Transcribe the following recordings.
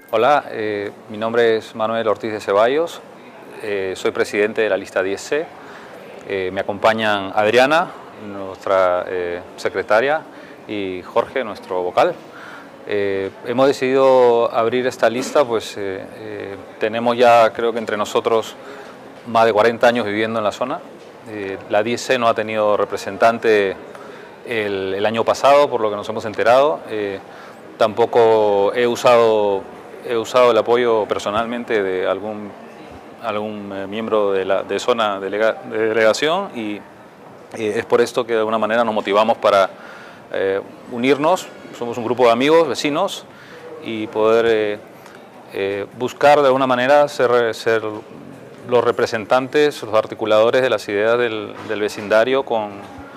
Hola, mi nombre es Manuel Ortiz de Ceballos, soy presidente de la lista 10C. Me acompañan Adriana, nuestra secretaria, y Jorge, nuestro vocal. Hemos decidido abrir esta lista, pues tenemos ya, creo que entre nosotros, más de 40 años viviendo en la zona. La 10C no ha tenido representante el año pasado, por lo que nos hemos enterado. Tampoco he usado el apoyo personalmente de algún miembro de zona de delegación y es por esto que de alguna manera nos motivamos para unirnos. Somos un grupo de amigos, vecinos, y poder buscar de alguna manera ser los representantes, los articuladores de las ideas del vecindario con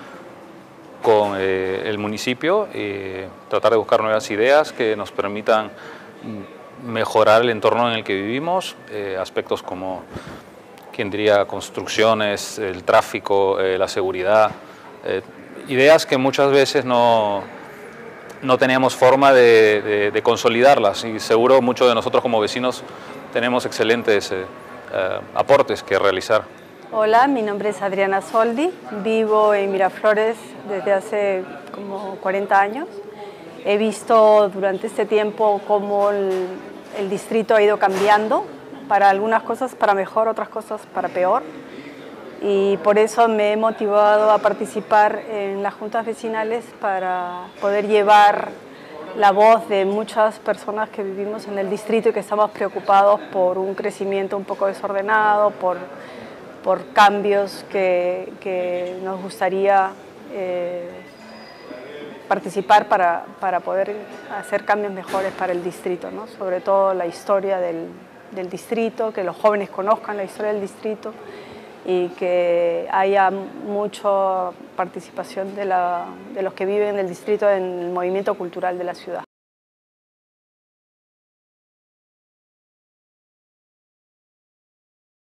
el municipio, tratar de buscar nuevas ideas que nos permitan mejorar el entorno en el que vivimos, aspectos como, quién diría, construcciones, el tráfico, la seguridad, ideas que muchas veces no teníamos forma de consolidarlas, y seguro muchos de nosotros como vecinos tenemos excelentes aportes que realizar. Hola, mi nombre es Adriana Soldi, vivo en Miraflores desde hace como 40 años. He visto durante este tiempo cómo el distrito ha ido cambiando, para algunas cosas para mejor, otras cosas para peor. Y por eso me he motivado a participar en las juntas vecinales para poder llevar la voz de muchas personas que vivimos en el distrito y que estamos preocupados por un crecimiento un poco desordenado, por cambios que nos gustaría participar para poder hacer cambios mejores para el distrito, ¿no? Sobre todo la historia del distrito, que los jóvenes conozcan la historia del distrito y que haya mucha participación de los que viven en el distrito en el movimiento cultural de la ciudad.